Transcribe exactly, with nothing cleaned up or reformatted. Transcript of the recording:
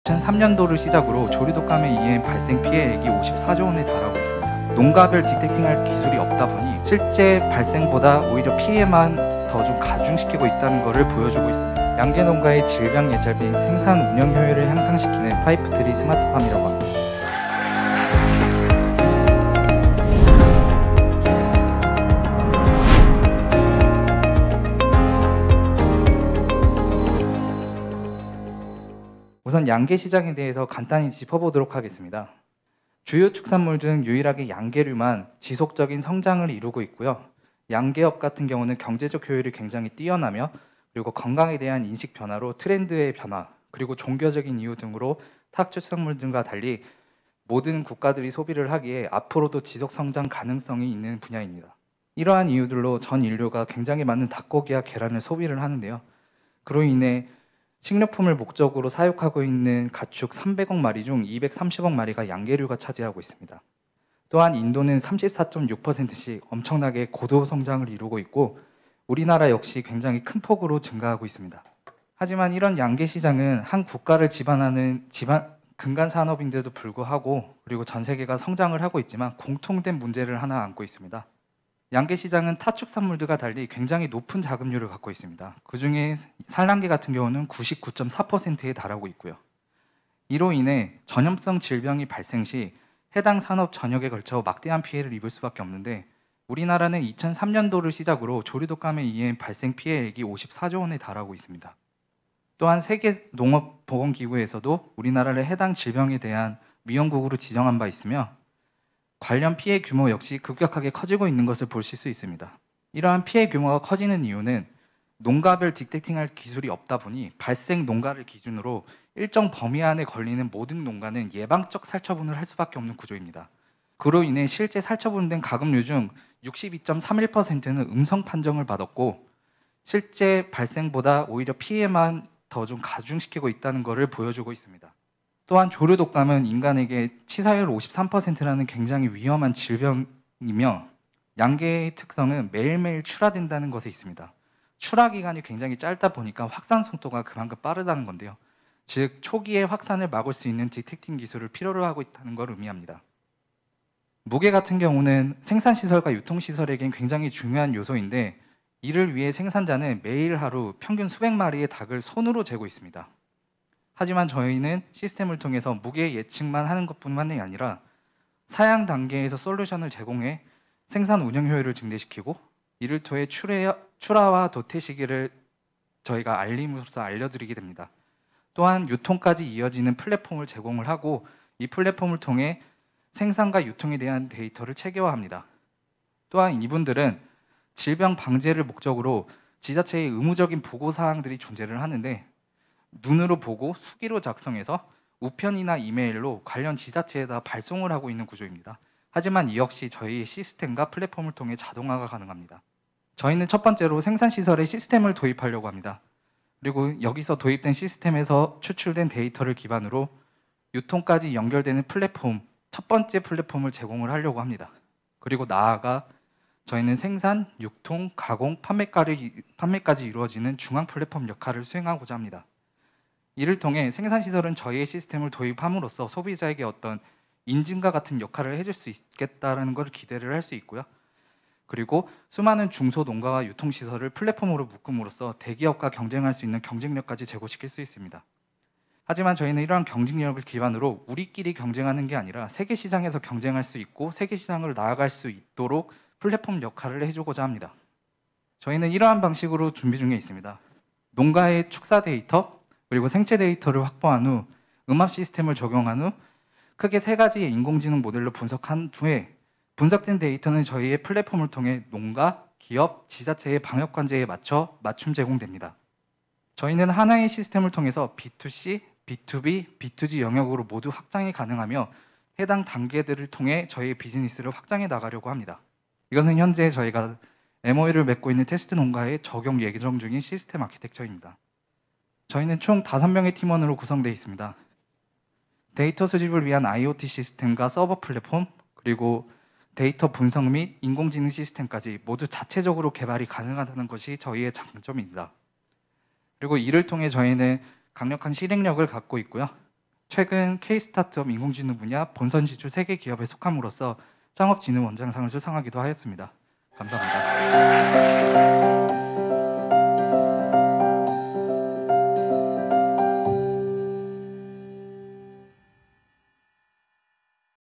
이천삼 년도를 시작으로 조류독감에 의해 발생 피해액이 오십사조 원에 달하고 있습니다. 농가별 디텍팅할 기술이 없다 보니 실제 발생보다 오히려 피해만 더 좀 가중시키고 있다는 것을 보여주고 있습니다. 양계 농가의 질병 예절 및 생산 운영 효율을 향상시키는 파이프트리 스마트팜이라고 합니다. 우선 양계 시장에 대해서 간단히 짚어보도록 하겠습니다. 주요 축산물 중 유일하게 양계류만 지속적인 성장을 이루고 있고요. 양계업 같은 경우는 경제적 효율이 굉장히 뛰어나며 그리고 건강에 대한 인식 변화로 트렌드의 변화 그리고 종교적인 이유 등으로 타 축산물들과 달리 모든 국가들이 소비를 하기에 앞으로도 지속 성장 가능성이 있는 분야입니다. 이러한 이유들로 전 인류가 굉장히 많은 닭고기와 계란을 소비를 하는데요. 그로 인해 식료품을 목적으로 사육하고 있는 가축 삼백억 마리 중 이백삼십억 마리가 양계류가 차지하고 있습니다. 또한 인도는 삼십사 점 육 퍼센트씩 엄청나게 고도 성장을 이루고 있고 우리나라 역시 굉장히 큰 폭으로 증가하고 있습니다. 하지만 이런 양계 시장은 한 국가를 지배하는 지방 근간 산업인데도 불구하고 그리고 전 세계가 성장을 하고 있지만 공통된 문제를 하나 안고 있습니다. 양계 시장은 타 축산물들과 달리 굉장히 높은 자급률을 갖고 있습니다. 그중에 산란계 같은 경우는 구십구 점 사 퍼센트에 달하고 있고요. 이로 인해 전염성 질병이 발생 시 해당 산업 전역에 걸쳐 막대한 피해를 입을 수밖에 없는데 우리나라는 이천삼 년도를 시작으로 조류독감에 의해 발생 피해액이 오십사조 원에 달하고 있습니다. 또한 세계농업보건기구에서도 우리나라를 해당 질병에 대한 위험국으로 지정한 바 있으며 관련 피해 규모 역시 급격하게 커지고 있는 것을 보실 수 있습니다. 이러한 피해 규모가 커지는 이유는 농가별 디텍팅할 기술이 없다 보니 발생 농가를 기준으로 일정 범위 안에 걸리는 모든 농가는 예방적 살처분을 할 수밖에 없는 구조입니다. 그로 인해 실제 살처분된 가금류 중 육십이 점 삼일 퍼센트는 음성 판정을 받았고 실제 발생보다 오히려 피해만 더 좀 가중시키고 있다는 것을 보여주고 있습니다. 또한 조류독감은 인간에게 치사율 오십삼 퍼센트라는 굉장히 위험한 질병이며 양계의 특성은 매일매일 출하된다는 것에 있습니다. 출하 기간이 굉장히 짧다 보니까 확산 속도가 그만큼 빠르다는 건데요. 즉 초기에 확산을 막을 수 있는 디텍팅 기술을 필요로 하고 있다는 걸 의미합니다. 무게 같은 경우는 생산시설과 유통시설에겐 굉장히 중요한 요소인데 이를 위해 생산자는 매일 하루 평균 수백 마리의 닭을 손으로 재고 있습니다. 하지만 저희는 시스템을 통해서 무게 예측만 하는 것뿐만이 아니라 사양 단계에서 솔루션을 제공해 생산 운영 효율을 증대시키고 이를 통해 출하와 도태 시기를 저희가 알림으로써 알려드리게 됩니다. 또한 유통까지 이어지는 플랫폼을 제공을 하고 이 플랫폼을 통해 생산과 유통에 대한 데이터를 체계화합니다. 또한 이분들은 질병 방제를 목적으로 지자체의 의무적인 보고 사항들이 존재를 하는데 눈으로 보고 수기로 작성해서 우편이나 이메일로 관련 지자체에다 발송을 하고 있는 구조입니다. 하지만 이 역시 저희 시스템과 플랫폼을 통해 자동화가 가능합니다. 저희는 첫 번째로 생산시설에 시스템을 도입하려고 합니다. 그리고 여기서 도입된 시스템에서 추출된 데이터를 기반으로 유통까지 연결되는 플랫폼, 첫 번째 플랫폼을 제공을 하려고 합니다. 그리고 나아가 저희는 생산, 유통, 가공, 판매까지, 판매까지 이루어지는 중앙 플랫폼 역할을 수행하고자 합니다. 이를 통해 생산시설은 저희의 시스템을 도입함으로써 소비자에게 어떤 인증과 같은 역할을 해줄 수 있겠다는 걸 기대를 할 수 있고요. 그리고 수많은 중소농가와 유통시설을 플랫폼으로 묶음으로써 대기업과 경쟁할 수 있는 경쟁력까지 제고시킬 수 있습니다. 하지만 저희는 이러한 경쟁력을 기반으로 우리끼리 경쟁하는 게 아니라 세계시장에서 경쟁할 수 있고 세계시장을 나아갈 수 있도록 플랫폼 역할을 해주고자 합니다. 저희는 이러한 방식으로 준비 중에 있습니다. 농가의 축사 데이터, 그리고 생체 데이터를 확보한 후 음압 시스템을 적용한 후 크게 세 가지의 인공지능 모델로 분석한 후에 분석된 데이터는 저희의 플랫폼을 통해 농가, 기업, 지자체의 방역 관제에 맞춰 맞춤 제공됩니다. 저희는 하나의 시스템을 통해서 비투씨, 비투비, 비투지 영역으로 모두 확장이 가능하며 해당 단계들을 통해 저희의 비즈니스를 확장해 나가려고 합니다. 이것은 현재 저희가 엠오유를 맺고 있는 테스트 농가에 적용 예정 중인 시스템 아키텍처입니다. 저희는 총 다섯 명의 팀원으로 구성되어 있습니다. 데이터 수집을 위한 아이오티 시스템과 서버 플랫폼, 그리고 데이터 분석 및 인공지능 시스템까지 모두 자체적으로 개발이 가능하다는 것이 저희의 장점입니다. 그리고 이를 통해 저희는 강력한 실행력을 갖고 있고요. 최근 K-스타트업 인공지능 분야 본선 진출 세 개 기업에 속함으로써 창업진흥원장상을 수상하기도 하였습니다. 감사합니다.